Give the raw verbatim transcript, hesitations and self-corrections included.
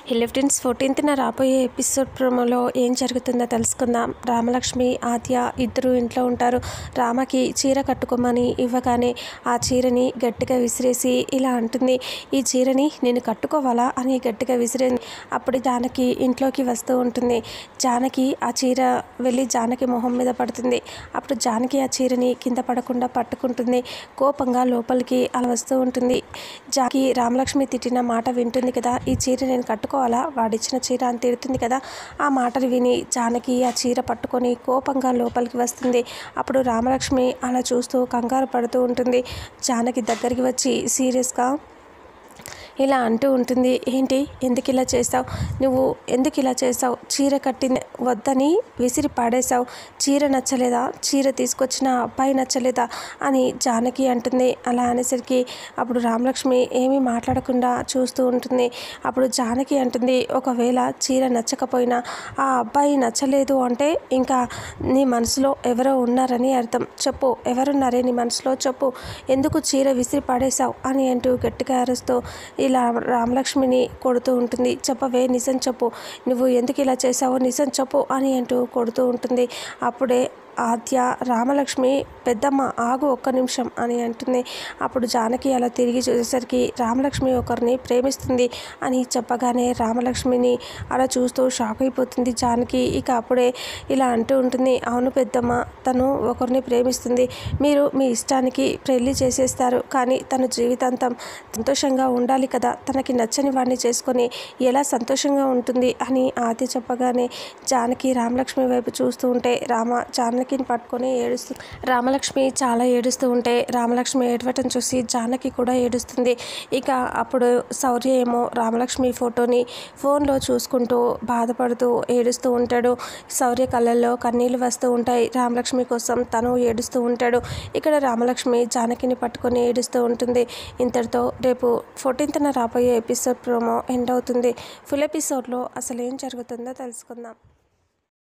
Hello friends, ఫోర్టీన్త్న రాబోయే episode ప్రోమోలో ఏం జరుగుతుందో తెలుసుకుందాం. రామలక్ష్మి, ఆద్య ఇద్దరు ఇంట్లో ఉంటారు. రామకి చీర కట్టుకోమని ఇవ్వగానే ఆ చీరని గట్టిగా విసిరేసి ఇలా అంటుంది, ఈ చీరని నేను కట్టుకోవాలా అని గట్టిగా విసిరేది. అప్పుడు జానకి ఇంట్లోకి వస్తూ ఉంటుంది. జానకి ఆ చీర వెళ్ళి జానకి మొహం మీద పడుతుంది. అప్పుడు జానకి ఆ చీరని కింద పడకుండా పట్టుకుంటుంది. కోపంగా లోపలికి అలా వస్తూ ఉంటుంది. జానకి రామలక్ష్మి తిట్టిన మాట వింటుంది కదా, ఈ చీర నేను కట్టుకో వాలా వాడిచ్చిన చీర అని తిడుతుంది కదా. ఆ మాటలు విని జానకి ఆ చీర పట్టుకొని కోపంగా లోపలికి వస్తుంది. అప్పుడు రామలక్ష్మి అలా చూస్తూ కంగారు పడుతూ ఉంటుంది. జానకి దగ్గరికి వచ్చి సీరియస్గా ఇలా అంటూ ఉంటుంది, ఏంటి ఎందుకు ఇలా చేసావు, నువ్వు ఎందుకు ఇలా చేసావు, చీర కట్టి వద్దని విసిరి పాడేశావు, చీర నచ్చలేదా, చీర తీసుకొచ్చిన అబ్బాయి నచ్చలేదా అని జానకి అంటుంది. అలా అనేసరికి అప్పుడు రామలక్ష్మి ఏమీ మాట్లాడకుండా చూస్తూ ఉంటుంది. అప్పుడు జానకి అంటుంది, ఒకవేళ చీర నచ్చకపోయినా ఆ అబ్బాయి నచ్చలేదు అంటే ఇంకా నీ మనసులో ఎవరో ఉన్నారని అర్థం. చెప్పు, ఎవరున్నారే నీ మనసులో, చెప్పు, ఎందుకు చీర విసిరి పాడేశావు అని అంటూ గట్టిగా అరుస్తూ ఇలా రామలక్ష్మిని కొడుతూ ఉంటుంది. చెప్పవే, నిజం చెప్పు, నువ్వు ఎందుకు ఇలా చేసావో నిజం చెప్పు అని అంటూ కొడుతూ ఉంటుంది. అప్పుడే ఆద్య రామలక్ష్మి, పెద్దమ్మ ఆగు ఒక్క నిమిషం అని అంటుంది. అప్పుడు జానకి అలా తిరిగి చూసేసరికి రామలక్ష్మి ఒకరిని ప్రేమిస్తుంది అని చెప్పగానే రామలక్ష్మిని అలా చూస్తూ షాక్ అయిపోతుంది జానకి. ఇక అప్పుడే ఇలా అంటూ ఉంటుంది, అవును పెద్దమ్మ, తను ఒకరిని ప్రేమిస్తుంది, మీరు మీ ఇష్టానికి పెళ్లి చేసేస్తారు, కానీ తను జీవితాంతం సంతోషంగా ఉండాలి కదా, తనకి నచ్చని వాడిని చేసుకొని ఎలా సంతోషంగా ఉంటుంది అని ఆద్య చెప్పగానే జానకి రామలక్ష్మి వైపు చూస్తూ ఉంటే రామ జానకి పట్టుకొని ఏడుస్తూ రామలక్ష్మి చాలా ఏడుస్తూ ఉంటే రామలక్ష్మి ఏడవటం చూసి జానకి కూడా ఏడుస్తుంది. ఇక అప్పుడు శౌర్య ఏమో రామలక్ష్మి ఫోటోని ఫోన్లో చూసుకుంటూ బాధపడుతూ ఏడుస్తూ ఉంటాడు. శౌర్య కళ్ళల్లో కన్నీళ్ళు వస్తూ ఉంటాయి. రామలక్ష్మి కోసం తను ఏడుస్తూ ఉంటాడు. ఇక్కడ రామలక్ష్మి జానకిని పట్టుకొని ఏడుస్తూ ఉంటుంది. ఇంతటితో రేపు ఫోర్టీన్త్న రాబోయే ఎపిసోడ్ ప్రోమో ఎండ్ అవుతుంది. ఫుల్ ఎపిసోడ్లో అసలు ఏం జరుగుతుందో తెలుసుకుందాం.